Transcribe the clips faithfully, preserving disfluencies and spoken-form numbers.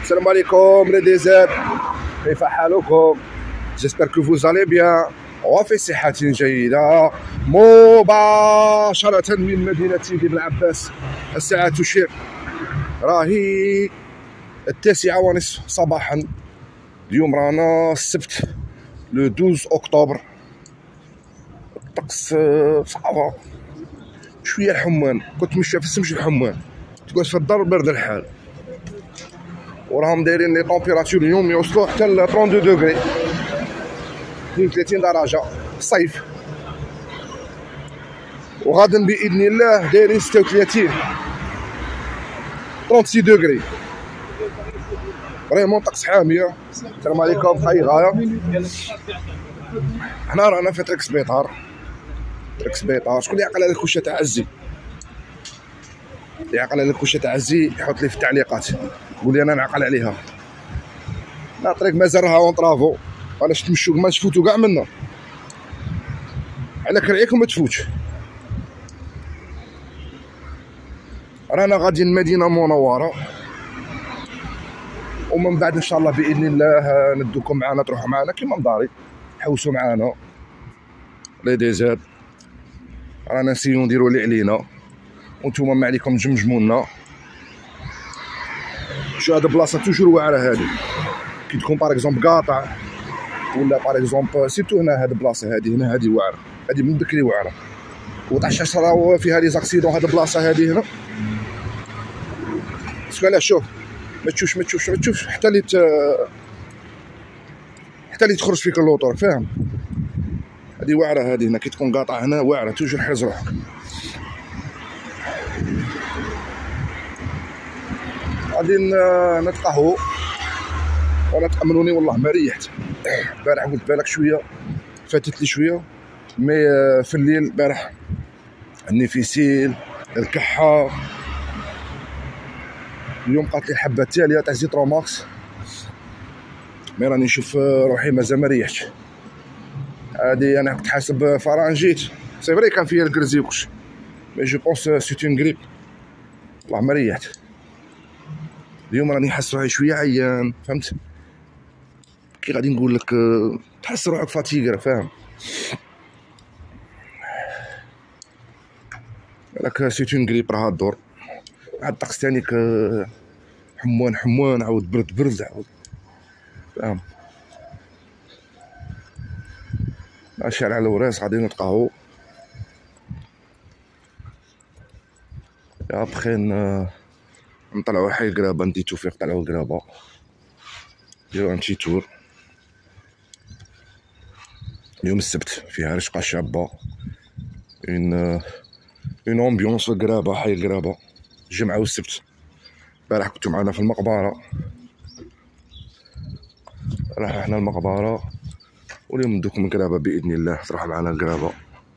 السلام عليكم لي ديزاد، كيف حالكم؟ جيسبر كو فوز الي بيان وفي صحة جيدة. مباشرة من مدينة سيدي بن عباس، الساعة تشير راهي التاسعة ونصف صباحا. اليوم رانا السبت لو اثناشر أكتوبر. الطقس صعبة شوية، الحمان كنت مشى في السمش الحمان، تقعد في الدار برد الحال، وراهم دايرين لي طومبيراتور اليوم يوصلوا حتى ل اثنين وثلاثين دوغري، اثنين وثلاثين درجة صيف. وغادا بإذن الله دايرين ستة وثلاثين ثلاثة وثلاثين دوغري. فريمون طقس حامية. السلام عليكم، خاي غاية. حنا رانا في طريق سبيطار، طريق سبيطار. شكون اللي يعقل على الكوشة تاع عزي؟ اللي يعقل على الكوشة تاع عزي يحط لي في التعليقات، قول لي انا نعقل عليها. لا الطريق مازال راها اون طرافو، علاش تمشوا ما تفوتوا كاع منا، على كرعيكم ما تفوتش. رانا غاديين المدينة منورة، ومن بعد ان شاء الله باذن الله ندوكم معنا، تروحوا معنا كيما مداري، حوسوا معنا لي ديزاد. رانا نسيو نديرو اللي علينا، وانتوما ما عليكم تجمجموا لنا. شو هاد البلاصه توجور واعره هادي، كي تكون باغ اكزومبل قاطع ولا باغ اكزومبل سيرتو هنا هاد البلاصه هادي، هنا هادي واعره، هادي من بكري واعره، وطاش راهو فيها لي زاكسيدون. هاد البلاصه هادي هنا اسكو علاش؟ شوف ما تشوفش ما تشوفش ما تشوفش حتى اللي ت... حتى اللي تخرج فيك اللوطور، فاهم؟ هادي واعره هادي هنا، كي تكون قاطع هنا واعره، توجور حرز روحك. غادي نتقهوو وانا تامنوني والله ما ريحت. البارح قلت بالك شويه فاتت لي شويه، مي في الليل البارح النفيسيل الكحه. اليوم قالت لي الحبه التاليه تاع زيترو ماكس، مي راني نشوف روحي مازال ما ريحتش. هادي انا كنت حاسب فرانجيت، سي فري كان فيها الكرزي وكلشي، مي جو بونس سيت اون غريب. والله ما ريحت. اليوم راني حاس روحي شويه عيان، فهمت؟ كي غادي نقول لك تحس روحك فاتيغر، فاهم؟ راك سيت اون غريب راها الدور. عاد الطقس تاني حمان حمان، عاود برد برد، عاود فاهم؟ شارع على الوراس غادي نتقهوو، ابخي نطلعو حي القرابه، ندي توفيق طلعو القرابه، نديرو ان تي تور. اليوم السبت فيها رشقه شابه، اون اون امبيونس في القرابه، حي القرابه الجمعه والسبت. البارح كنتو معنا في المقبره، راح احنا المقبره، واليوم ندوكم القرابه باذن الله، تروح معنا القرابه.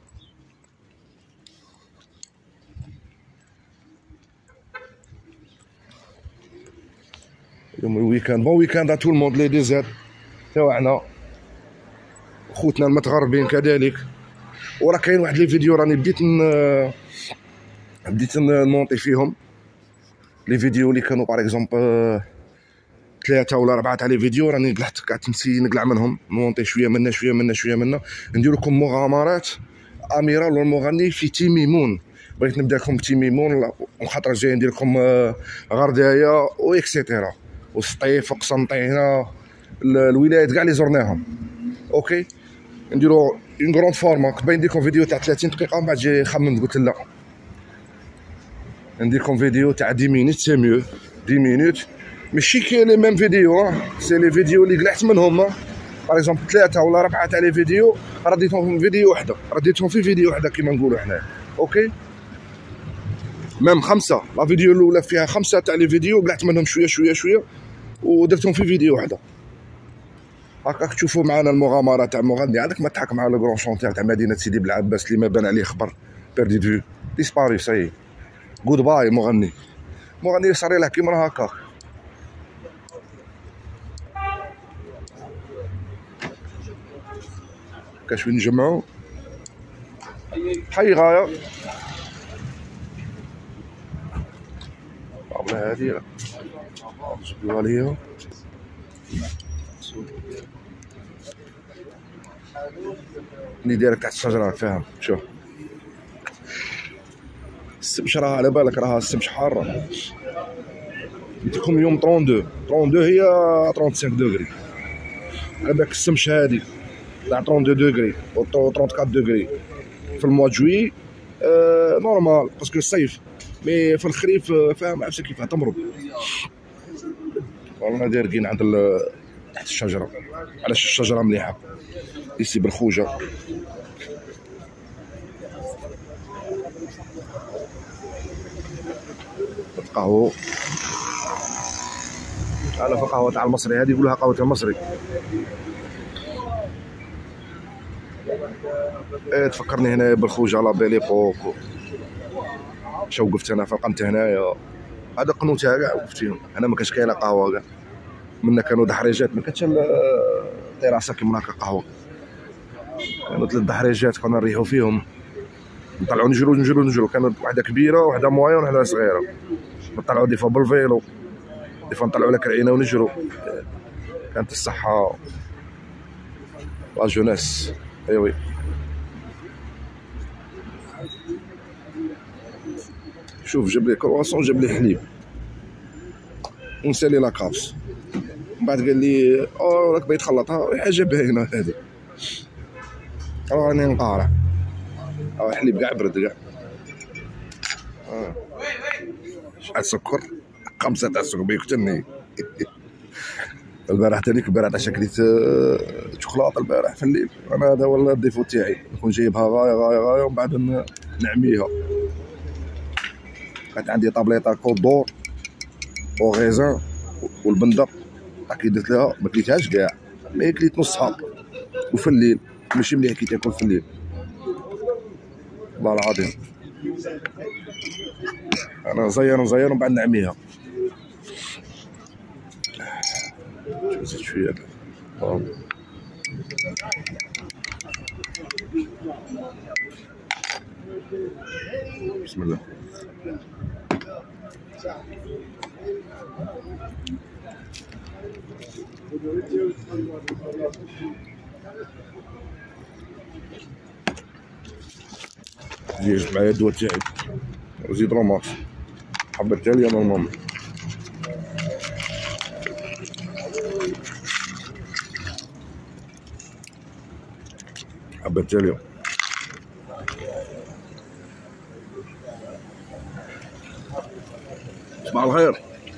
اليوم الويكاند، بون ويكاند تو الموند لي ديزاد تاعنا، خوتنا المتغربين كذلك. وراه كاين واحد لي فيديو راني بديت ن... بديت نمونطي فيهم لي فيديو اللي كانوا باغ اكزومبل ثلاثه ولا اربعه تاع لي فيديو، راني قلعت قعدت نسي نقلع منهم، نمونطي شويه منا شويه منا شويه منا، ندير لكم مغامرات اميره والمغني في تيميمون. بغيت نبدا لكم بتيميمون، وخاطر جاي ندير لكم غردايه و اكسيتيرا وسطيف وقسنطينه، الولايات كاع اللي زرناهم. اوكي نديرو اون غروند فورما. كنت باين ندير لكم فيديو تاع ثلاثين دقيقه، من بعد جاي خممت قلت لا، ندير لكم فيديو تاع عشر مينوت، سي ميو عشر مينوت، ماشي كي لي ميم فيديو، سي لي فيديو اللي قلعت منهم. باغ اكزومبل ثلاثه ولا اربعه تاع لي فيديو رديتهم في فيديو وحده، رديتهم في فيديو وحده كيما نقولوا حنا. اوكي ميم خمسه، لا فيديو الاولى فيها خمسه تاع لي فيديو، قلعت منهم شويه شويه شويه ودرتهم في فيديو وحده. هاكاك تشوفوا معنا المغامره تاع مغني. عندك ما تضحك مع لو كرون شونتير تاع مدينه سيدي بن عباس اللي ما بان عليه خبر، بيردي دو ديسباري، ساي جود باي. مغني مغني صار له كيما هكاك. كاش وين نجمعو حي غايه والله هادي جبدوها ليا اللي دايرك تحت الشجره، راك فاهم. شوف السمش راه على بالك، راه السمش حاره. قلت لكم اليوم اثنين وثلاثين اثنين وثلاثين هي خمسة وثلاثين دوغري. على بالك السمش هادي تاع اثنين وثلاثين دوغري و أربعة وثلاثين دوغري في الموا جوي آه نورمال باسكو الصيف، مي في الخريف فاهم عرفتي كيفاه تمرض. والله دايرين عند تحت الشجره. علاش الشجره مليحه يسي بالخوجه. القهوه على في القهوه تاع المصري هذه يقولوها قهوه المصري. ايه تفكرني هنا بالخوجه لا بيل ايبوك. شا وقفت انا فقمت هنايا هذا قنوتها كاع وقفت فيهم. هنا ما كانش كاينه قهوه كاع، منا كانوا دحريجات، ما كانتش طيراسه كيما هكا قهوه. كانوا ثلاث دحريجات كنا نريحوا فيهم، نطلعوا نجرو نجرو نجرو. كانت واحده كبيره وواحده مويه وواحده صغيره. نطلعوا دي فوا بالفيلو، دي فوا نطلعوا لك العينه ونجرو. كانت الصحه لا جونيس. ايوي شوف جاب لي كرواسون جاب لي حليب ونسالي لاكابس. من بعد قال لي او راك باغي تخلطها، حاجه باينه هذه. راني نقارع اه حليب كاع برد كاع. اه شحال سكر؟ خمسة تاع السكر بيقتلني. البارح تانيك البارح عشا كليت شوكولاته البارح في الليل. انا هذا هو الديفو تاعي، نكون جايبها غايه غايه غايه ومن بعد نعميها. كانت عندي طابليطه كوط دور وغيزان والبندق، كي درت لها ما كليتهاش كاع، مي كليت نصها. وفي الليل ماشي مليح كي تاكل في الليل والله العظيم. انا نزير نزير ومن بعد نعميها. زيد شويه بسم الله. زيد معايا الدواء تاعي وزيد روماكس حبة تالية نورمال. حبة تالية صباح الخير.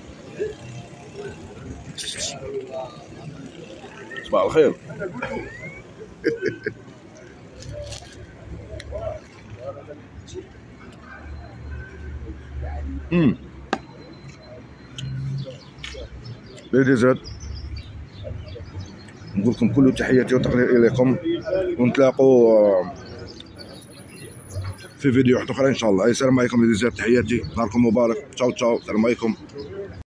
صباح الخير. امم ليديزات نقول لكم كل تحياتي وتقديري اليكم، ونتلاقوا في فيديو اخرى ان شاء الله. السلام عليكم ليديزات، تحياتي، نهاركم مبارك. تشاو تشاو، السلام عليكم.